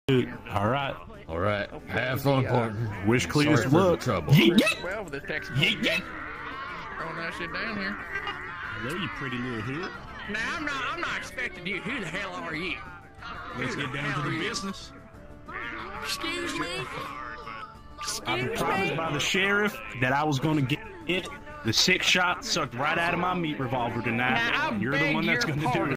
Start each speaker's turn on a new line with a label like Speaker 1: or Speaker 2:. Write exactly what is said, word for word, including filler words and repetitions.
Speaker 1: All right.
Speaker 2: All right. Have fun, partner.
Speaker 1: Wish Cletus
Speaker 2: Sorry for the
Speaker 1: luck.
Speaker 2: trouble.
Speaker 1: Yeet, yeet.
Speaker 3: Well, with this Texas
Speaker 1: Yeet, yeet.
Speaker 3: throwing that shit down here.
Speaker 1: Hello, you pretty little hood.
Speaker 3: Now, I'm not, I'm not expecting you. Who the hell are you?
Speaker 1: Let's
Speaker 3: Who
Speaker 1: get
Speaker 3: the
Speaker 1: down
Speaker 3: hell
Speaker 1: to
Speaker 3: are
Speaker 1: the
Speaker 3: you?
Speaker 1: business.
Speaker 3: Excuse me?
Speaker 1: I've been
Speaker 3: Excuse
Speaker 1: promised
Speaker 3: me?
Speaker 1: by the sheriff that I was going to get it. The six shot sucked right out of my meat revolver tonight.
Speaker 3: Now, I
Speaker 1: You're the
Speaker 3: beg
Speaker 1: one that's
Speaker 3: your
Speaker 1: going to do
Speaker 3: pardon.
Speaker 1: it.